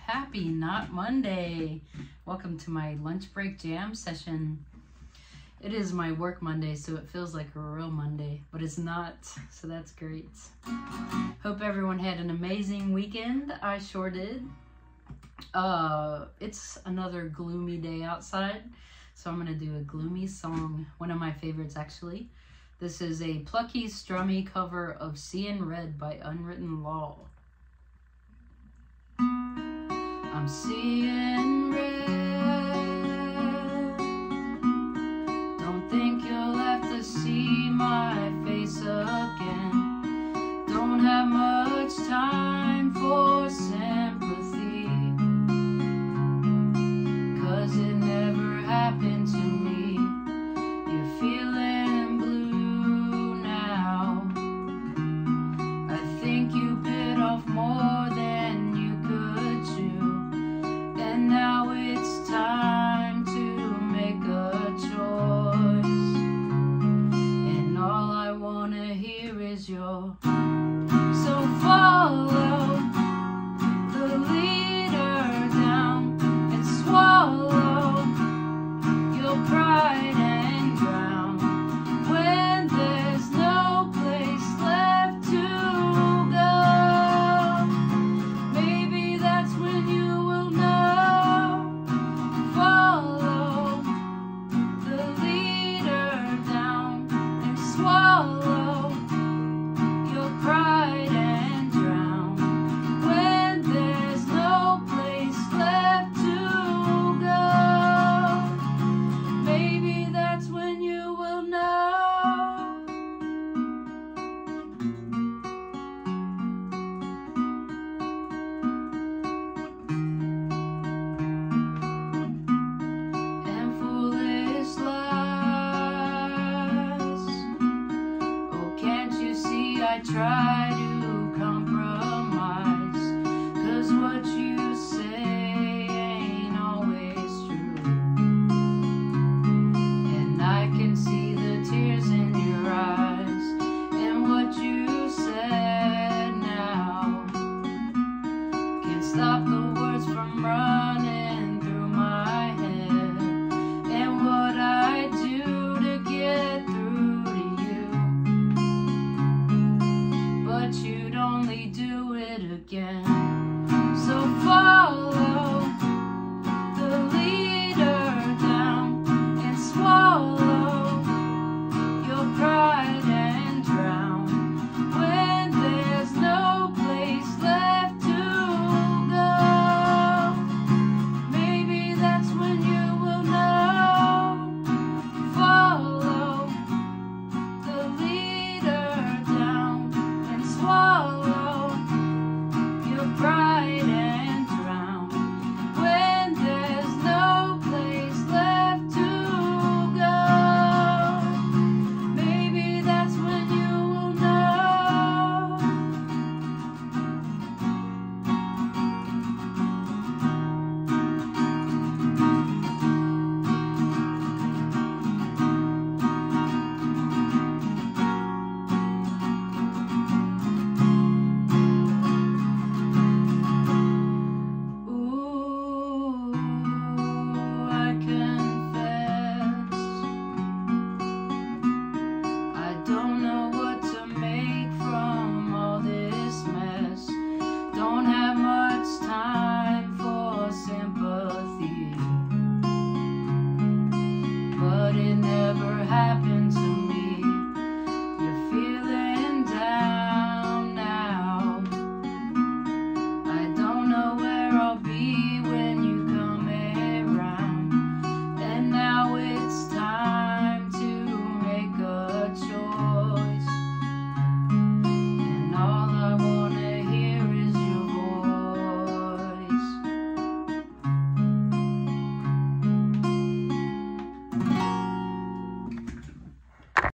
Happy Not Monday. Welcome to my lunch break jam session. It is my work Monday, so it feels like a real Monday, but it's not, so that's great. Hope everyone had an amazing weekend. I sure did. It's another gloomy day outside, so I'm gonna do a gloomy song, one of my favorites actually. This is a plucky, strummy cover of Seeing Red by Unwritten Law. I'm seeing red. Don't think you'll have to see my face again. Don't have much time for sympathy, 'cause it never happened to me. You're feeling blue now. I think you bit off more than you could chew. And now it's time to make a choice. And all I wanna hear is your so follow the leader down and swallow your pride and drown when there's no place left to go. Maybe that's when you will know. Follow the leader down and swallow your pride and drown when there's no place left to go. Maybe that's when you will know. And foolish lies. Oh, can't you see I try to compromise? 'Cause what you say ain't always true. And I can see the tears in your eyes. And what you said now can't stop the